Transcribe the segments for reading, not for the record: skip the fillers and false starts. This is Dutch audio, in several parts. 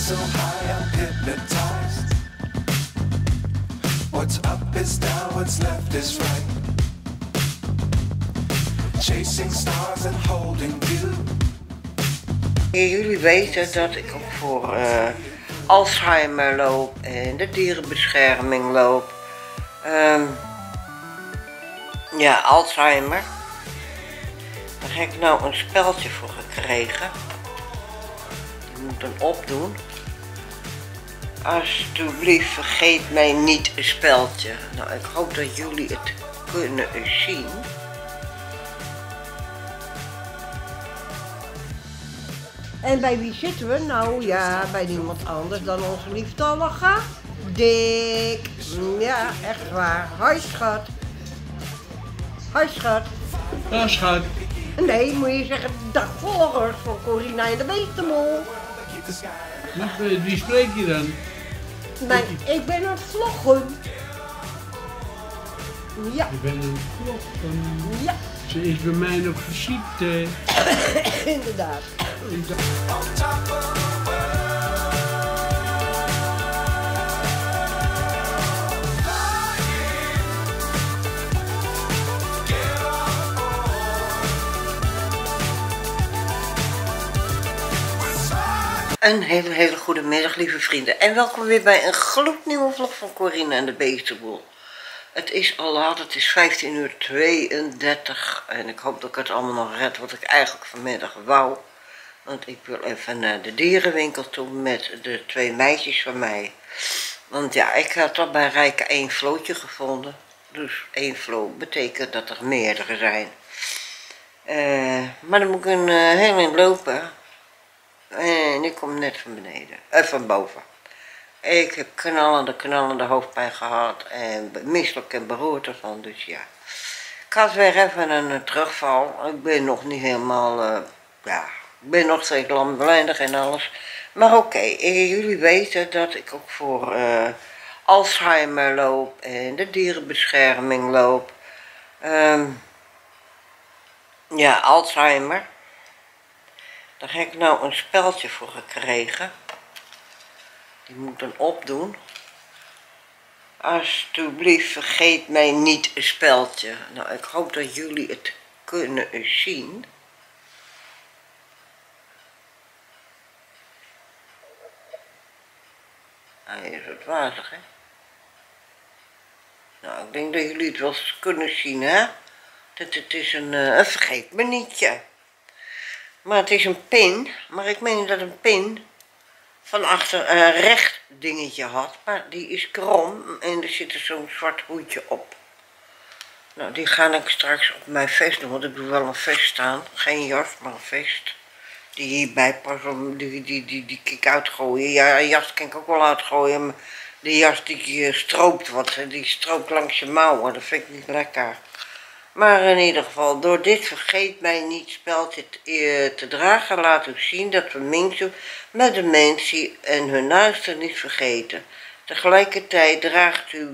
so high, I'm hypnotized. What's up is down, what's left is right. Chasing stars and holding you. Jullie weten dat ik ook voor Alzheimer loop en de dierenbescherming loop. Ja, Alzheimer. Daar heb ik nou een speltje voor gekregen. Je moet hem opdoen. Alsjeblieft, vergeet mij niet een speltje. Nou, ik hoop dat jullie het kunnen zien. En bij wie zitten we? Nou ja, bij niemand anders dan onze lieftallige Dick. Ja, echt waar. Hoi schat. Hoi schat. Ja, schat. Nee, moet je zeggen dag volgers van Corina en de Beestemol. Wie spreek je dan? Nee, ik ben aan het vloggen. Ja. Ik ben een vloggen. Ja. Ze is bij mij nog visite. Inderdaad. Een hele goede middag, lieve vrienden. En welkom weer bij een gloednieuwe vlog van Corina en de Beestenboel. Het is al laat, het is 15:32 en ik hoop dat ik het allemaal nog red wat ik eigenlijk vanmiddag wou. Want ik wil even naar de dierenwinkel toe met de 2 meisjes van mij. Want ja, ik had toch bij Rijke 1 vlootje gevonden. Dus 1 vloot betekent dat er meerdere zijn. Maar dan moet ik een heel eind lopen. En ik kom net van beneden, van boven. Ik heb knallende hoofdpijn gehad en misselijk en beroerte van, dus ja. Ik had weer even een terugval. Ik ben nog niet helemaal, ja, ik ben nog steeds lamlendig en alles. Maar oké, jullie weten dat ik ook voor Alzheimer loop en de dierenbescherming loop. Ja, Alzheimer. Daar heb ik nou een speltje voor gekregen. Die moet dan opdoen. Alsjeblieft, vergeet mij niet een speltje. Nou, ik hoop dat jullie het kunnen zien. Hij is wat wazig, hè? Nou, ik denk dat jullie het wel eens kunnen zien, hè? Dat het is een vergeet me nietje. Maar het is een pin, maar ik meen dat een pin van achter een recht dingetje had, maar die is krom en er zit er zo'n zwart hoedje op. Nou, die ga ik straks op mijn vest doen, want ik doe wel een vest staan, geen jas, maar een vest. Die hierbij pas om, die kan ik uitgooien. Ja, een jas kan ik ook wel uitgooien, maar die jas die stroopt wat, die stroopt langs je mouwen, dat vind ik niet lekker. Maar in ieder geval, door dit vergeet mij niet speltje te dragen, laat u zien dat we mensen met dementie en hun naasten niet vergeten. Tegelijkertijd draagt u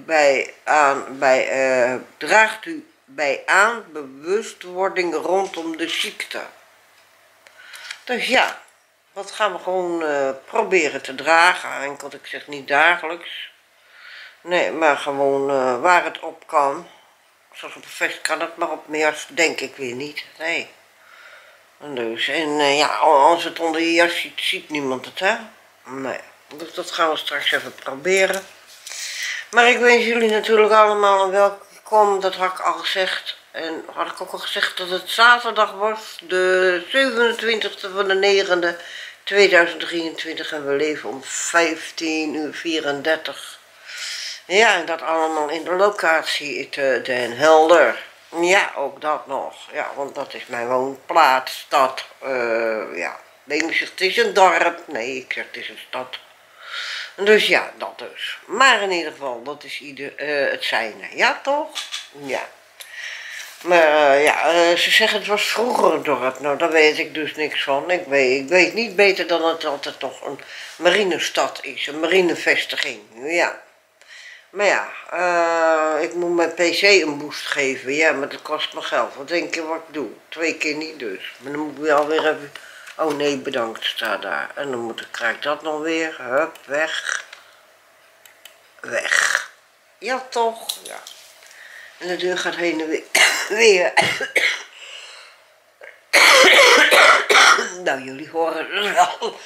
bij aan bewustwording rondom de ziekte. Dus ja, dat gaan we gewoon proberen te dragen. Enkel, ik zeg niet dagelijks. Nee, maar gewoon waar het op kan. Zoals op een vest kan het, maar op mijn jas denk ik weer niet. Nee. Dus, en ja, als het onder je jas ziet, ziet niemand het, hè? Nee. Dus dat gaan we straks even proberen. Maar ik wens jullie natuurlijk allemaal een welkom, dat had ik al gezegd. En had ik ook al gezegd dat het zaterdag was, de 27e van de 9e 2023. En we leven om 15:34. Ja, en dat allemaal in de locatie Den Helder. Ja, ook dat nog. Ja, want dat is mijn woonplaats, stad. Ja, de ene zegt het is een dorp. Nee, ik zeg het is een stad. Dus ja, dat dus. Maar in ieder geval, dat is het zijne. Ja, toch? Ja. Maar ja, ze zeggen het was vroeger een dorp. Nou, daar weet ik dus niks van. Ik weet niet beter dan het altijd nog een marinestad is. Een marinevestiging. Ja. Maar ja, ik moet mijn PC een boost geven. Ja, maar dat kost me geld. Wat denk je wat ik doe? 2 keer niet dus. Maar dan moet ik wel weer even Oh nee, bedankt, staat daar. En dan krijg ik dat nog weer. Hup, weg. Weg. Ja, toch? Ja. En de deur gaat heen en weer. Nou, jullie horen het wel.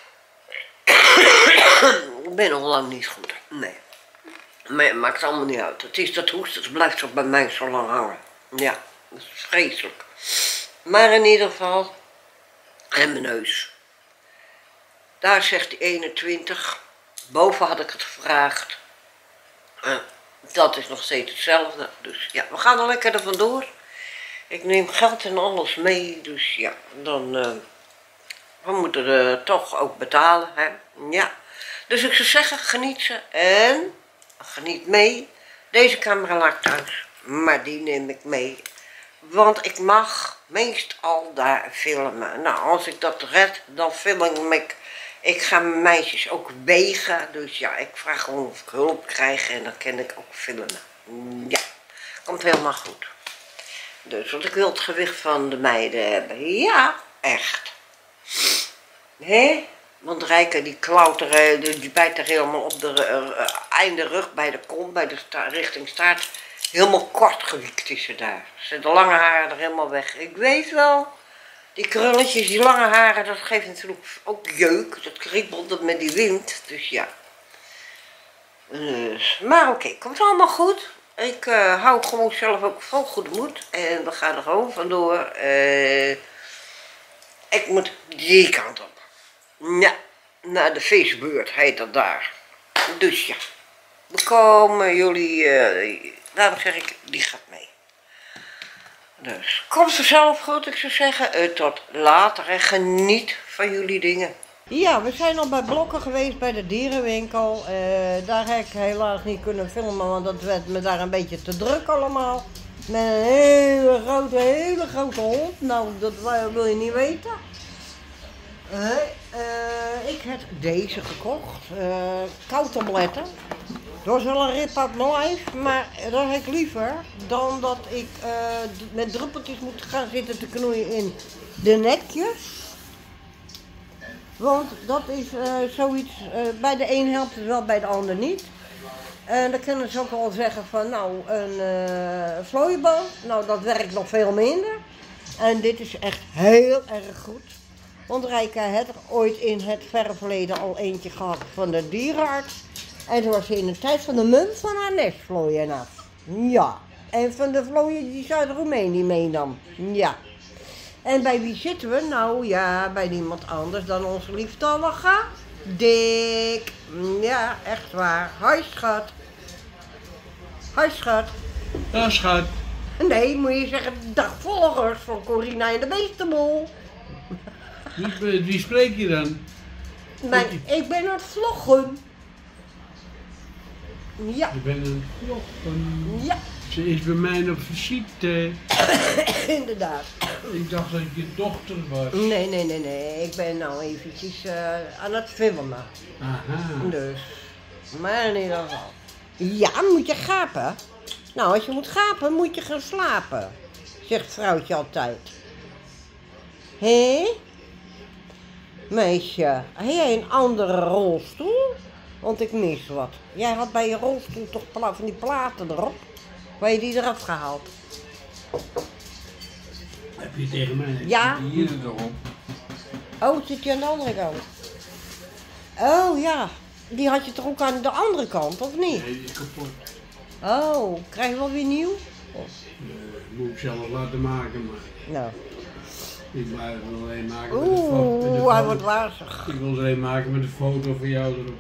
Ik ben nog lang niet goed. Nee. Maar het maakt allemaal niet uit. Het is dat hoest, het blijft toch bij mij zo lang hangen. Ja, dat is vreselijk. Maar in ieder geval, en mijn neus. Daar zegt die 21. Boven had ik het gevraagd. Dat is nog steeds hetzelfde. Dus ja, we gaan er lekker er vandoor. Ik neem geld en alles mee. Dus ja, dan... we moeten toch ook betalen, hè. Ja. Dus ik zou zeggen, geniet ze en geniet mee. Deze camera laat ik thuis, maar die neem ik mee. Want ik mag meestal daar filmen. Nou, als ik dat red, dan film ik. Ik ga mijn meisjes ook wegen. Dus ja, ik vraag gewoon of ik hulp krijg en dan kan ik ook filmen. Ja, komt helemaal goed. Dus, want ik wil het gewicht van de meiden hebben. Ja, echt. Hé? Want Rijke die klauteren, die bijt er helemaal op de einde rug bij de kont, bij de richting staart. Helemaal kort gewiekt is ze daar. Ze de lange haren er helemaal weg. Ik weet wel, die krulletjes, die lange haren, dat geeft natuurlijk ook jeuk. Dat kriebelt met die wind, dus ja. Maar oké, komt allemaal goed. Ik hou gewoon zelf ook vol goede moed. En we gaan er gewoon vandoor. Ik moet die kant op. Ja, naar de feestbeurt heet dat daar. Dus ja, we komen jullie, daarom zeg ik, die gaat mee. Dus, komt ze zelf goed, ik zou zeggen, tot later en geniet van jullie dingen. Ja, we zijn al bij Blokken geweest bij de dierenwinkel. Daar heb ik helaas niet kunnen filmen, want dat werd me daar een beetje te druk allemaal. Met een hele grote hond. Nou, dat wil je niet weten. Ik heb deze gekocht. Koudtabletten. Dat was wel een rip uit mijn lijf, maar dat heb ik liever dan dat ik met druppeltjes moet gaan zitten te knoeien in de nekjes. Want dat is zoiets, bij de een helpt het wel, bij de ander niet. En dan kunnen ze ook wel zeggen van, nou, een vlooienband, nou dat werkt nog veel minder. En dit is echt heel erg goed. Want Rijke had er ooit in het verre verleden al eentje gehad van de dierenarts. En toen was ze in de tijd van de munt van haar nestvlooien af. Ja. En van de vlooien die ze uit Roemenië meenam. Ja. En bij wie zitten we? Nou ja, bij niemand anders dan onze lieftallige Dick. Ja, echt waar. Hoi schat. Hoi schat. Ja, schat. Nee, moet je zeggen, dag volgers van Corina en de Beestenboel. Wie spreek je dan? Ik ben aan het vloggen. Ja. Je bent een vloggen. Ja. Ze is bij mij op visite. Inderdaad. Ik dacht dat je dochter was. Nee. Ik ben nou eventjes aan het filmen. Aha. Dus. Maar in ieder geval. Ja, moet je gapen? Nou, als je moet gapen, moet je gaan slapen. Zegt vrouwtje altijd. Hé? Meisje, heb jij een andere rolstoel? Want ik mis wat. Jij had bij je rolstoel toch van die platen erop? Waar je die eraf gehaald? Heb je tegen mij? Ja. Hier erop. Oh, zit je aan de andere kant? Oh ja, die had je toch ook aan de andere kant, of niet? Nee, die is kapot. Oh, krijg je wel weer nieuw? Moet ik zelf laten maken, maar Nou. ik blijf het alleen maken met de foto. Oeh, hij wordt wazig. Ik wil het alleen maken met een foto van jou erop.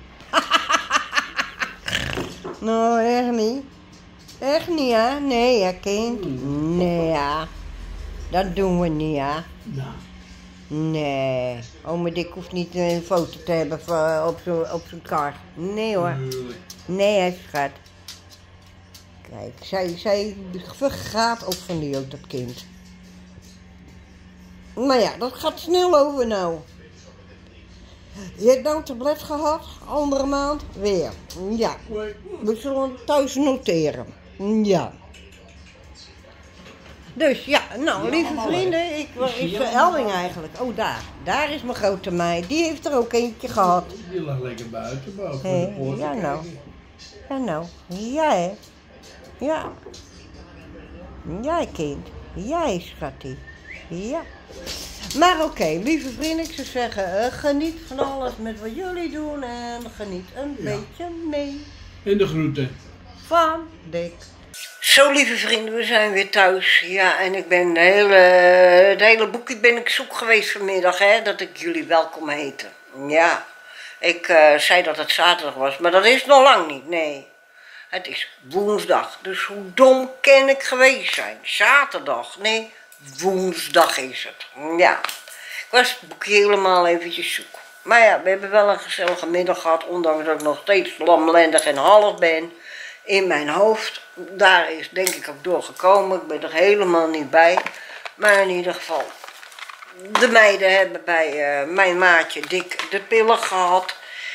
Nou, echt niet. Echt niet, hè? Nee, hè, kind? Nee, ja. Dat doen we niet, hè? Nou. Nee. Ome Dick hoeft niet een foto te hebben op zijn kar. Nee, hoor. Tuurlijk. Nee, hè, schat. Kijk, zij vergaat ook van die ook, dat kind. Maar ja, dat gaat snel over nou. Je hebt nou een tablet gehad, andere maand weer. Ja, we zullen het thuis noteren. Ja. Dus ja, nou lieve vrienden, is de Elwing eigenlijk. Oh, daar daar is mijn grote meid. Die heeft er ook eentje gehad. Die lag lekker buiten, boven Hé, de poort te ja nou. kijken. Ja nou. Ja hè. Ja. Ja kind. Ja schattie. Ja. Maar oké, lieve vrienden, ik zou zeggen, geniet van alles met wat jullie doen en geniet een beetje mee. En de groeten. Van Dick. Zo lieve vrienden, we zijn weer thuis. Ja, en ik ben het hele boekje ben ik zoek geweest vanmiddag, hè, dat ik jullie welkom heette. Ja, ik zei dat het zaterdag was, maar dat is nog lang niet, nee. Het is woensdag, dus hoe dom kan ik geweest zijn? Zaterdag, nee, woensdag is het. Ja, ik was het boekje helemaal eventjes zoek. Maar ja, we hebben wel een gezellige middag gehad, ondanks dat ik nog steeds lamlendig en half ben in mijn hoofd. Daar is denk ik ook doorgekomen, ik ben er helemaal niet bij. Maar in ieder geval, de meiden hebben bij mijn maatje Dick de pillen gehad.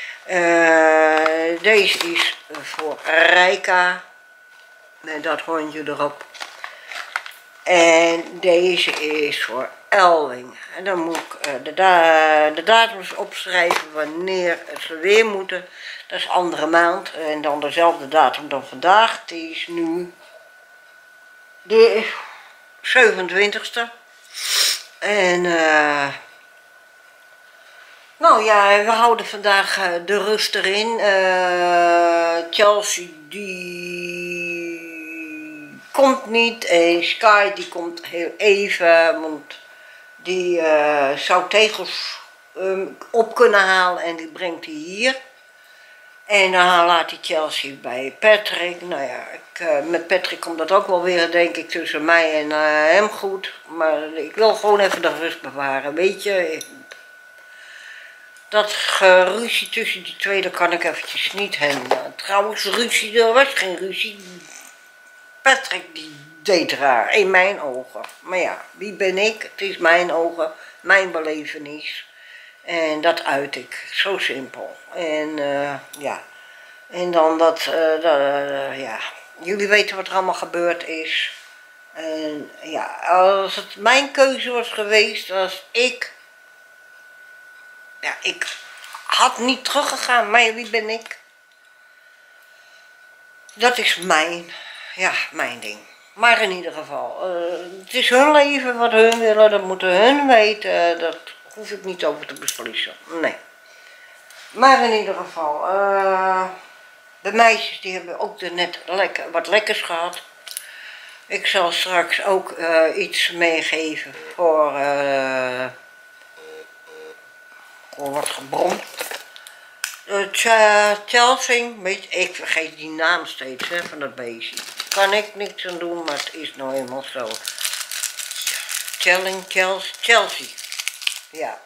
Deze is voor Rijka, met dat hondje erop. En deze is voor Elwing. En dan moet ik de datums opschrijven wanneer ze weer moeten. Dat is andere maand. En dan dezelfde datum dan vandaag. Die is nu de 27e. En nou ja, we houden vandaag de rust erin. Chelsea die komt niet en Sky die komt heel even, want die zou tegels op kunnen halen en die brengt hij hier. En dan laat hij Chelsea bij Patrick. Nou ja, met Patrick komt dat ook wel weer, denk ik, tussen mij en hem goed. Maar ik wil gewoon even de rust bewaren, weet je. Dat geruzie tussen die twee, dat kan ik eventjes niet handelen. Trouwens, ruzie, er was geen ruzie. Patrick die deed raar, in mijn ogen. Maar ja, wie ben ik? Het is mijn ogen, mijn belevenis. En dat uit ik, zo simpel. En ja, en dan ja, jullie weten wat er allemaal gebeurd is. En ja, als het mijn keuze was geweest, als ik had niet teruggegaan, maar wie ben ik? Dat is mijn ding. Maar in ieder geval, het is hun leven, wat hun willen, dat moeten hun weten, dat hoef ik niet over te beslissen, nee. Maar in ieder geval, de meisjes die hebben ook net wat lekkers gehad. Ik zal straks ook iets meegeven voor, wat gebrom. Chelsea, weet je, ik vergeet die naam steeds hè, van dat beestje. Kan ik niks aan doen, maar het is nou eenmaal zo. Chelsea. Ja.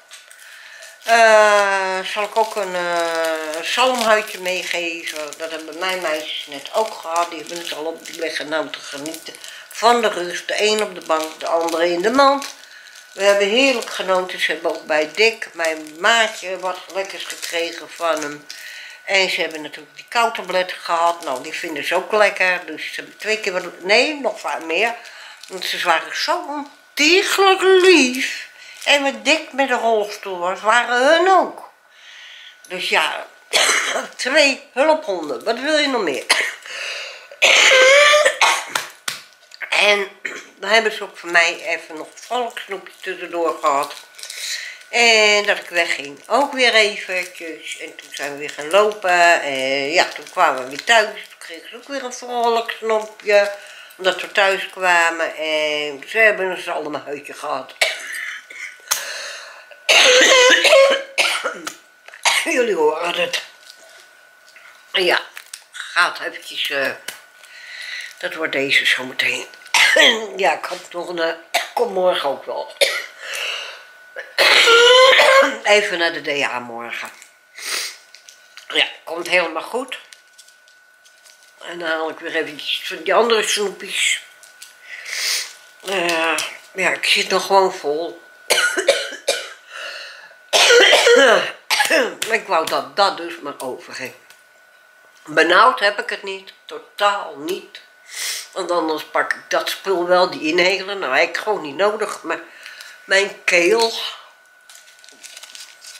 Zal ik ook een zalmhuidje meegeven. Dat hebben mijn meisjes net ook gehad. Die hebben het al op die liggen nou te genieten van de rust. De een op de bank, de andere in de mand. We hebben heerlijk genoten. Ze hebben ook bij Dick, mijn maatje, wat lekkers gekregen van hem. En ze hebben natuurlijk die koutabletten gehad. Nou, die vinden ze ook lekker. Dus ze hebben 2 keer wat, nee, nog vaak meer. Want ze waren zo ontiegelijk lief. En met Dick met de rolstoel was, waren hun ook. Dus ja, 2 hulphonden. Wat wil je nog meer? En dan hebben ze ook voor mij even nog volksnoepje tussendoor gehad. En dat ik wegging, ook weer eventjes. En toen zijn we weer gaan lopen. En ja, toen kwamen we weer thuis. Toen kregen ze ook weer een volksnoepje. Omdat we thuis kwamen. En ze hebben een zalmhuidje gehad. Jullie horen het. Ja, gaat eventjes. Dat wordt deze zometeen. Ja, ik had nog een. Kom morgen ook wel. Even naar de DA morgen. Ja, komt helemaal goed. En dan haal ik weer eventjes van die andere snoepjes. Ja, ik zit nog gewoon vol. Ik wou dat dat dus maar overging. Benauwd heb ik het niet. Totaal niet. Want anders pak ik dat spul wel, die inhalen. Nou, heb ik gewoon niet nodig. Maar mijn keel,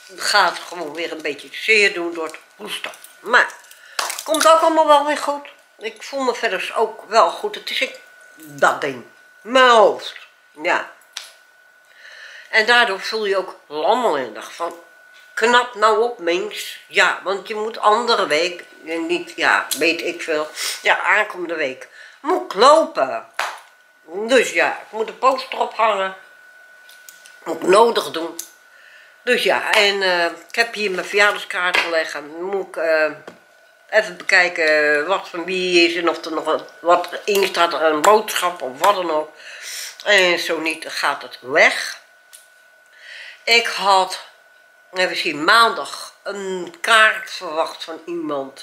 gaat gewoon weer een beetje zeer doen door het hoesten. Maar komt ook allemaal wel weer goed. Ik voel me verder ook wel goed. Het is dat ding. Mijn hoofd. Ja. En daardoor voel je ook lammelendig van knap nou op mens. Ja, want je moet andere week, niet, ja, weet ik veel. Ja, aankomende week moet ik lopen. Dus ja, ik moet een poster ophangen. Moet ik nodig doen. Dus ja, en ik heb hier mijn verjaardagskaart gelegd. Moet ik even bekijken wat van wie is en of er nog wat in staat, een boodschap of wat dan ook. En zo niet, dan gaat het weg. Ik had, even zien, maandag een kaart verwacht van iemand.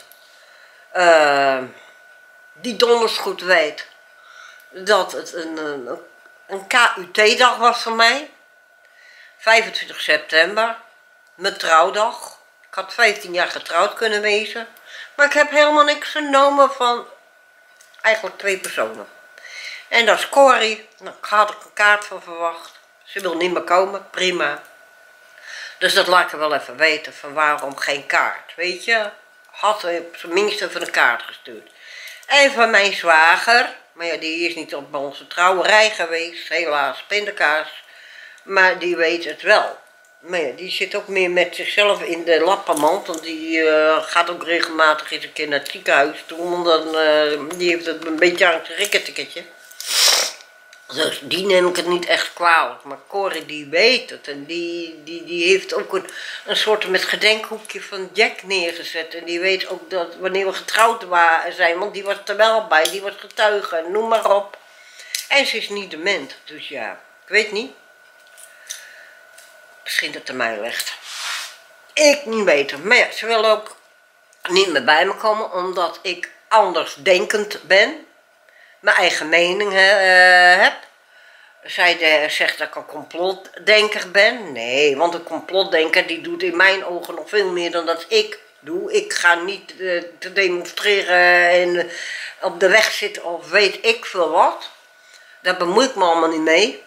Die donders goed weet dat het een KUT-dag was voor mij. 25 september, mijn trouwdag. Ik had 15 jaar getrouwd kunnen wezen. Maar ik heb helemaal niks vernomen van eigenlijk 2 personen. En dat is Corrie. Nou, ik had er een kaart van verwacht. Ze wil niet meer komen, prima. Dus dat laat ik er wel even weten van waarom geen kaart. Weet je, had op zijn minst even een kaart gestuurd. En van mijn zwager, maar ja, die is niet op onze trouwerij geweest, helaas, pindakaas. Maar die weet het wel. Maar ja, die zit ook meer met zichzelf in de lappenmand. Want die gaat ook regelmatig eens een keer naar het ziekenhuis toe. Want die heeft het een beetje aan het rikkertikketje. Dus die neem ik het niet echt kwalijk. Maar Corrie die weet het. En die heeft ook een soort met gedenkhoekje van Jack neergezet. En die weet ook dat wanneer we getrouwd zijn. Want die was er wel bij. Die was getuige. Noem maar op. En ze is niet dement. Dus ja, ik weet niet. Misschien dat het aan mij ligt. Ik niet weten. Maar ja, ze wil ook niet meer bij me komen. Omdat ik anders denkend ben. Mijn eigen mening heb. Zij zegt dat ik een complotdenker ben. Nee, want een complotdenker die doet in mijn ogen nog veel meer dan dat ik doe. Ik ga niet te demonstreren en op de weg zitten of weet ik veel wat. Daar bemoei ik me allemaal niet mee.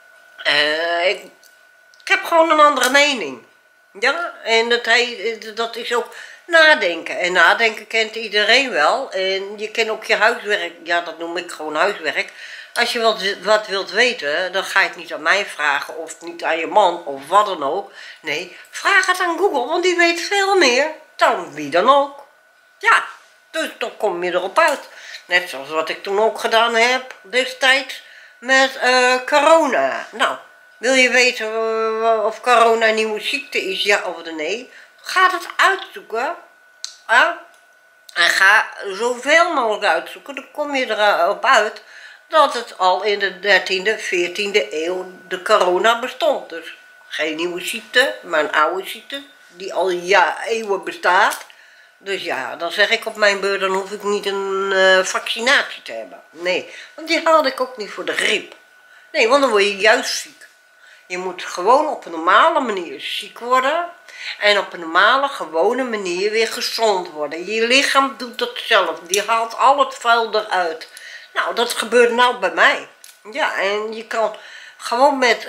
Ik heb gewoon een andere mening. Ja, en dat is ook nadenken. En nadenken kent iedereen wel. En je kent ook je huiswerk. Ja, dat noem ik gewoon huiswerk. Als je wat wilt weten, dan ga je het niet aan mij vragen. Of niet aan je man, of wat dan ook. Nee, vraag het aan Google, want die weet veel meer dan wie dan ook. Ja, dus dan kom je erop uit. Net zoals wat ik toen ook gedaan heb, destijds, met corona. Nou, wil je weten of corona een nieuwe ziekte is, ja of nee? Ga het uitzoeken. En ga zoveel mogelijk uitzoeken. Dan kom je erop uit dat het al in de 13e, 14e eeuw de corona bestond. Dus geen nieuwe ziekte, maar een oude ziekte die al eeuwen bestaat. Dus ja, dan zeg ik op mijn beurt, dan hoef ik niet een vaccinatie te hebben. Nee, want die haalde ik ook niet voor de griep. Nee, want dan word je juist ziek. Je moet gewoon op een normale manier ziek worden. En op een normale, gewone manier weer gezond worden. Je lichaam doet dat zelf. Die haalt al het vuil eruit. Nou, dat gebeurt nou bij mij. Ja, en je kan gewoon met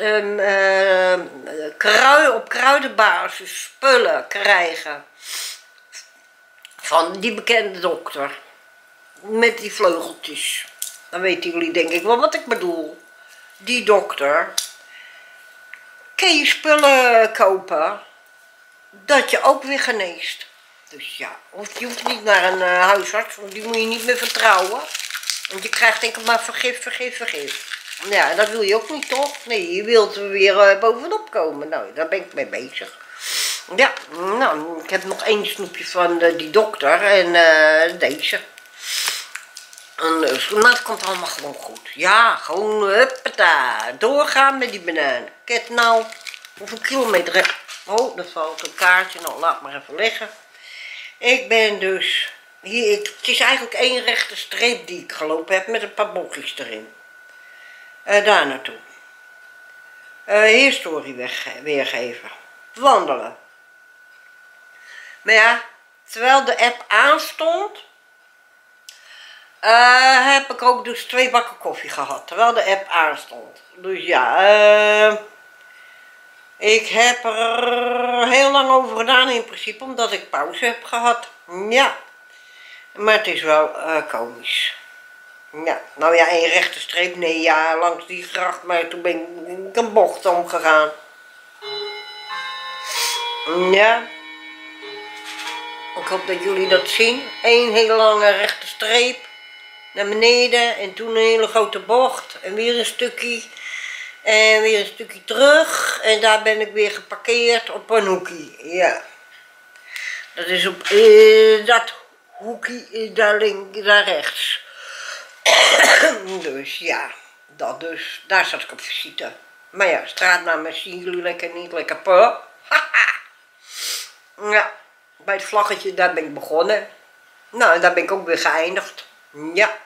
op kruidenbasis spullen krijgen. Van die bekende dokter. Met die vleugeltjes. Dan weten jullie denk ik wel wat ik bedoel. Die dokter. Kun je spullen kopen. Dat je ook weer geneest. Dus ja, of je hoeft niet naar een huisarts. Want die moet je niet meer vertrouwen. Want je krijgt denk ik maar vergif. Ja, dat wil je ook niet toch? Nee, je wilt er weer bovenop komen. Nou, daar ben ik mee bezig. Ja, nou, ik heb nog 1 snoepje van die dokter en deze. En dus, maar het komt allemaal gewoon goed. Ja, gewoon huppata, doorgaan met die banaan. Kijk nou, hoeveel kilometer. Oh, dat valt een kaartje. Nou, laat maar even liggen. Ik ben dus hier, het is eigenlijk 1 rechte streep die ik gelopen heb met een paar bochtjes erin. Daar naartoe. Historie weergeven. Wandelen. Maar ja, terwijl de app aanstond, heb ik ook dus 2 bakken koffie gehad. Terwijl de app aanstond. Dus ja, Ik heb er heel lang over gedaan in principe, omdat ik pauze heb gehad. Ja, maar het is wel komisch. Ja, nou ja, één rechte streep, nee ja, langs die gracht, maar toen ben ik een bocht omgegaan. Ja, ik hoop dat jullie dat zien. Eén hele lange rechte streep naar beneden en toen een hele grote bocht en weer een stukje. En weer een stukje terug en daar ben ik weer geparkeerd op een hoekie. Ja, dat is op dat hoekie daar rechts. Dus ja, dat dus. Daar zat ik op visite. Maar ja, straatnamen zien jullie lekker niet, lekker po. Ja, bij het vlaggetje, daar ben ik begonnen. Nou, daar ben ik ook weer geëindigd. Ja.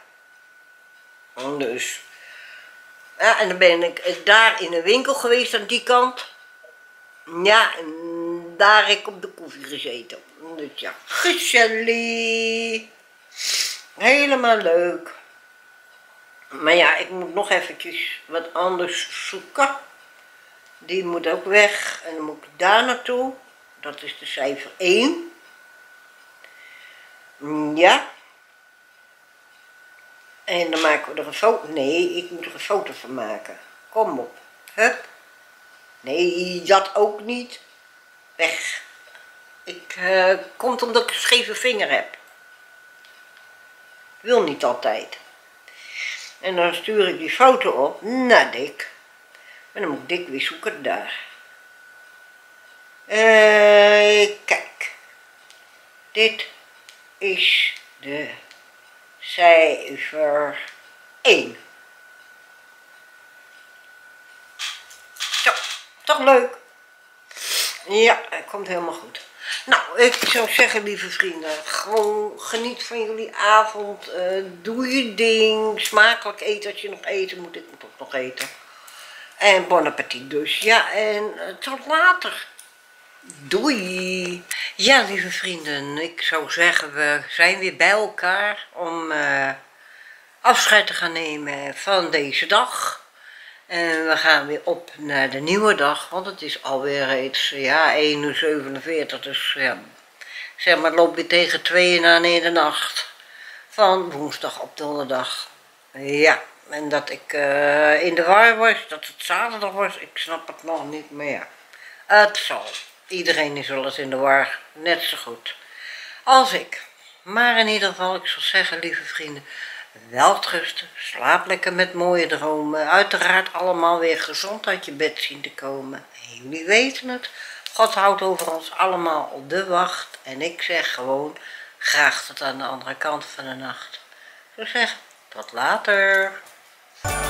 Dus. Ja, en dan ben ik daar in een winkel geweest aan die kant. Ja, en daar heb ik op de koffie gezeten. Dus ja, gezellig. Helemaal leuk. Maar ja, ik moet nog eventjes wat anders zoeken. Die moet ook weg. En dan moet ik daar naartoe. Dat is de cijfer 1. Ja. En dan maken we er een foto. Nee, ik moet er een foto van maken. Kom op. Hup. Nee, dat ook niet. Weg. Komt omdat ik een scheve vinger heb. Wil niet altijd. En dan stuur ik die foto op naar Dick. En dan moet Dick weer zoeken daar. Kijk. Dit is de cijfer 1. Zo, toch leuk? Ja, het komt helemaal goed. Nou, ik zou zeggen, lieve vrienden, gewoon geniet van jullie avond. Doe je ding. Smakelijk eten als je nog eten moet. Ik moet ook nog eten. En bon appetit dus. Ja, en tot later. Doei. Ja, lieve vrienden, ik zou zeggen, we zijn weer bij elkaar om afscheid te gaan nemen van deze dag. En we gaan weer op naar de nieuwe dag, want het is alweer reeds, ja, 1:47 uur, dus ja, zeg maar, het loopt weer tegen 2 uur in de nacht. Van woensdag op donderdag. Ja, en dat ik in de war was, dat het zaterdag was, ik snap het nog niet, maar ja, het zal. Iedereen is wel eens in de war, net zo goed als ik. Maar in ieder geval, ik zal zeggen, lieve vrienden, welterusten, slaap lekker met mooie dromen. Uiteraard allemaal weer gezond uit je bed zien te komen. En jullie weten het, God houdt over ons allemaal op de wacht. En ik zeg gewoon, graag tot aan de andere kant van de nacht. Ik zou zeggen, tot later.